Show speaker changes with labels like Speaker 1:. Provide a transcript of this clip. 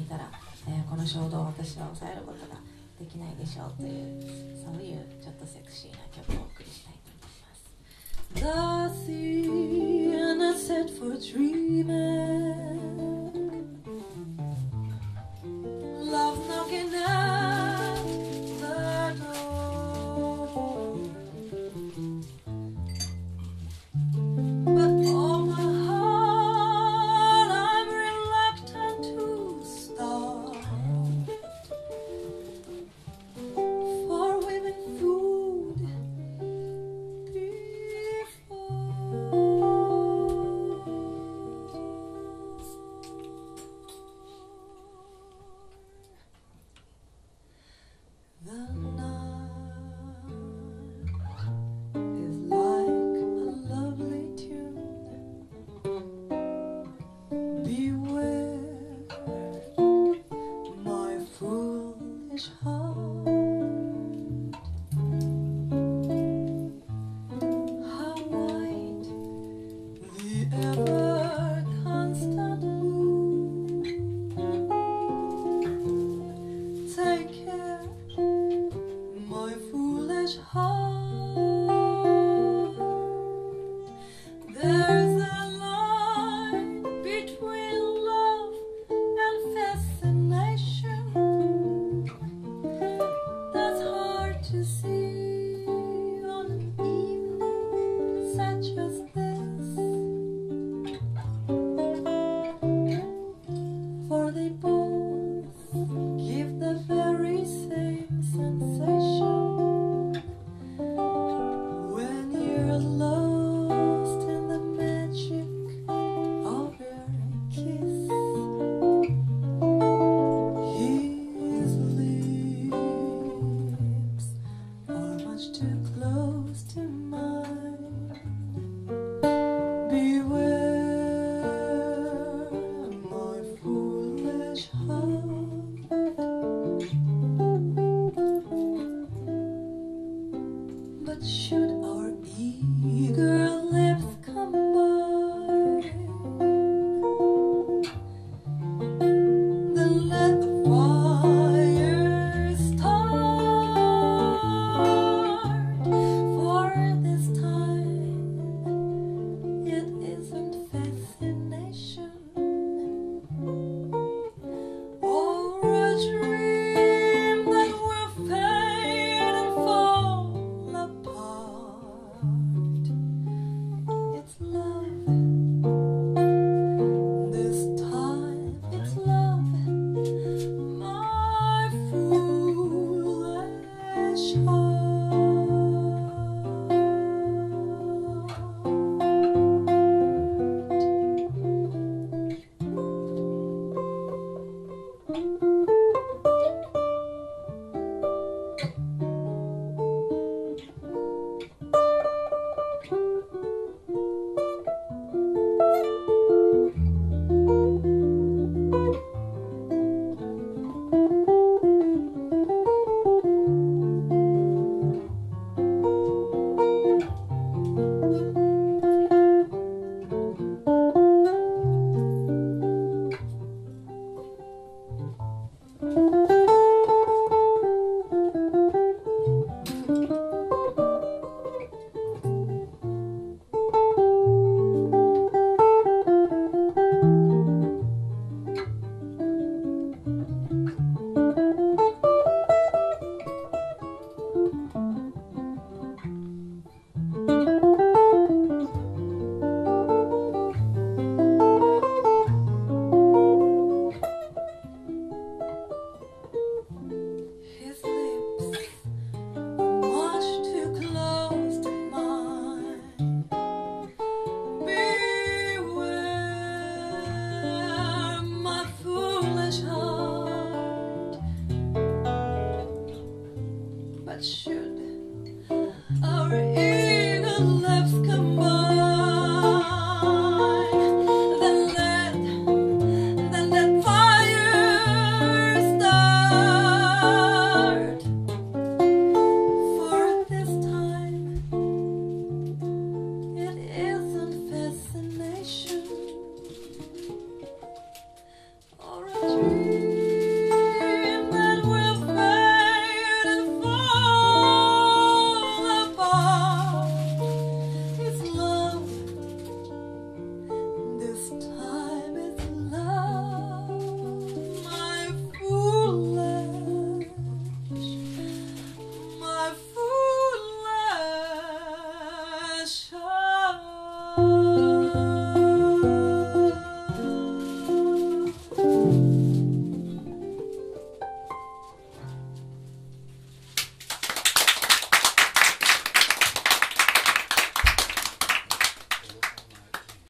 Speaker 1: いたら、この衝動を私は抑えることができないでしょうという、そういうちょっとセクシーな曲をお送りしたいと思います。The scene is set for dreaming